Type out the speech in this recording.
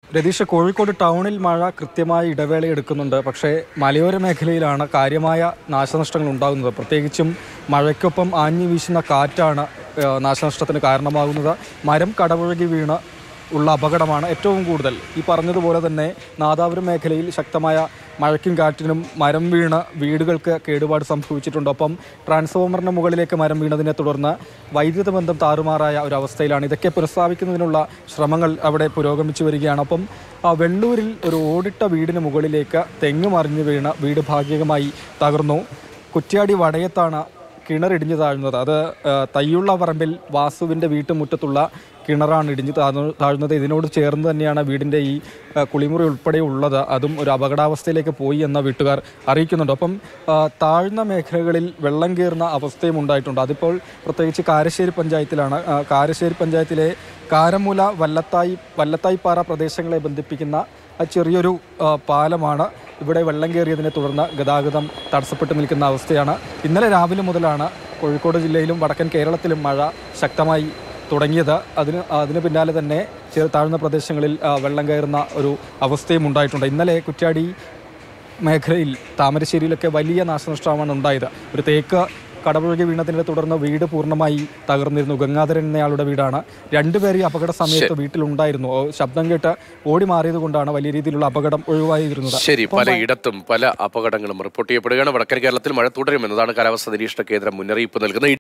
രതീഷ്, കോഴിക്കോട് ടൗണിൽ മഴ കൃത്യമായി ഇടവേളയെടുക്കുന്നുണ്ട്. പക്ഷേ മലയോര മേഖലയിലാണ് കാര്യമായ നാശനഷ്ടങ്ങൾ ഉണ്ടാകുന്നത്. പ്രത്യേകിച്ചും മഴയ്ക്കൊപ്പം ആഞ്ഞു വീശുന്ന കാറ്റാണ് നാശനഷ്ടത്തിന് കാരണമാകുന്നത്. മരം കടപുഴകി വീണ് ഉള്ള അപകടമാണ് ഏറ്റവും കൂടുതൽ. ഈ പറഞ്ഞതുപോലെ തന്നെ നാദാപുരം മേഖലയിൽ ശക്തമായ മഴയ്ക്കും കാറ്റിനും മരം വീണ് വീടുകൾക്ക് കേടുപാട് സംഭവിച്ചിട്ടുണ്ട്. ഒപ്പം ട്രാൻസ്ഫോമറിന് മുകളിലേക്ക് മരം വീണതിനെ തുടർന്ന് വൈദ്യുത ബന്ധം താറുമാറായ ഒരു അവസ്ഥയിലാണ്. ഇതൊക്കെ പുനഃസ്ഥാപിക്കുന്നതിനുള്ള ശ്രമങ്ങൾ അവിടെ പുരോഗമിച്ചു വരികയാണ്. ഒപ്പം വെള്ളൂരിൽ ഒരു ഓടിട്ട വീടിന് മുകളിലേക്ക് തെങ്ങ് മറിഞ്ഞു വീണ് വീട് ഭാഗികമായി തകർന്നു. കുറ്റ്യാടി വടയത്താണ് കിണറിടിഞ്ഞു താഴ്ന്നത്. അത് തയ്യുള്ള പറമ്പിൽ വാസുവിൻ്റെ വീട്ടുമുറ്റത്തുള്ള കിണറാണ് ഇടിഞ്ഞു താഴ്ന്നത്. ഇതിനോട് ചേർന്ന് തന്നെയാണ് വീടിൻ്റെ ഈ കുളിമുറി ഉൾപ്പെടെ ഉള്ളത്. അതും ഒരു അപകടാവസ്ഥയിലേക്ക് പോയി എന്ന വീട്ടുകാർ അറിയിക്കുന്നുണ്ട്. ഒപ്പം താഴ്ന്ന മേഖലകളിൽ വെള്ളം കയറുന്ന അവസ്ഥയും ഉണ്ടായിട്ടുണ്ട്. അതിപ്പോൾ പ്രത്യേകിച്ച് കാരശ്ശേരി പഞ്ചായത്തിലാണ്. കാരശ്ശേരി പഞ്ചായത്തിലെ കാരമൂല വല്ലത്തായിപ്പാറ പ്രദേശങ്ങളെ ബന്ധിപ്പിക്കുന്ന ചെറിയൊരു പാലമാണ്. ഇവിടെ വെള്ളം കയറിയതിനെ തുടർന്ന് ഗതാഗതം തടസ്സപ്പെട്ട് നിൽക്കുന്ന അവസ്ഥയാണ്. ഇന്നലെ രാവിലെ മുതലാണ് കോഴിക്കോട് ജില്ലയിലും വടക്കൻ കേരളത്തിലും മഴ ശക്തമായി തുടങ്ങിയത്. അതിന് പിന്നാലെ തന്നെ താഴ്ന്ന പ്രദേശങ്ങളിൽ വെള്ളം കയറുന്ന ഒരു അവസ്ഥയും ഉണ്ടായിട്ടുണ്ട്. ഇന്നലെ കുറ്റ്യാടി മേഖലയിൽ താമരശ്ശേരിയിലൊക്കെ വലിയ നാശനഷ്ടമാണ് ഉണ്ടായത്. ഒരു തേക്ക് കടപുഴകി വീണതിനെ തുടർന്ന് വീട് പൂർണ്ണമായി തകർന്നിരുന്നു. ഗംഗാധരൻ എന്നയാളുടെ വീടാണ്. രണ്ടുപേർ ഈ അപകട സമയത്ത് വീട്ടിലുണ്ടായിരുന്നു. ശബ്ദം കേട്ട് ഓടി മാറിയത് കൊണ്ടാണ് വലിയ രീതിയിലുള്ള അപകടം ഒഴിവായിരുന്നത്. ശരി, പലയിടത്തും പല അപകടങ്ങളും റിപ്പോർട്ട് ചെയ്യപ്പെടുകയാണ്. വടക്കൻ കേരളത്തിൽ മഴ തുടരുമെന്നതാണ് കാലാവസ്ഥാ നിരീക്ഷണ കേന്ദ്രം മുന്നറിയിപ്പ് നൽകുന്നത്.